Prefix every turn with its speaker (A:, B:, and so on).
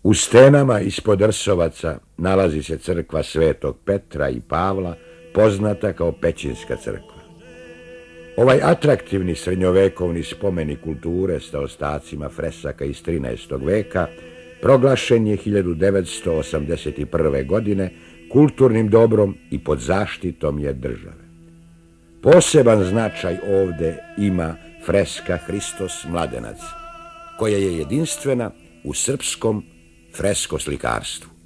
A: U stenama ispod Rsovaca nalazi se crkva Svetog Petra i Pavla, poznata kao Pećinska crkva. Ovaj atraktivni srednjovekovni spomenik kulture sa ostacima fresaka iz 13. veka proglašen je 1981. godine kulturnim dobrom i pod zaštitom je države. Poseban značaj ovde ima freska Hristos Mladenac, koja je jedinstvena u srpskom freskoslikarstvu.